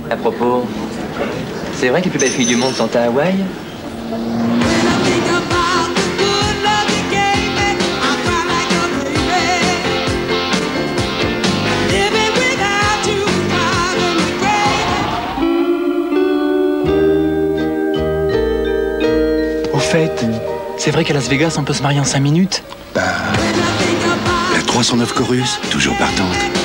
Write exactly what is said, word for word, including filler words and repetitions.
À propos, c'est vrai que les plus belles filles du monde sont à Hawaï? Au fait, c'est vrai qu'à Las Vegas, on peut se marier en cinq minutes? Bah... La trois cent neuf Chorus, toujours partante.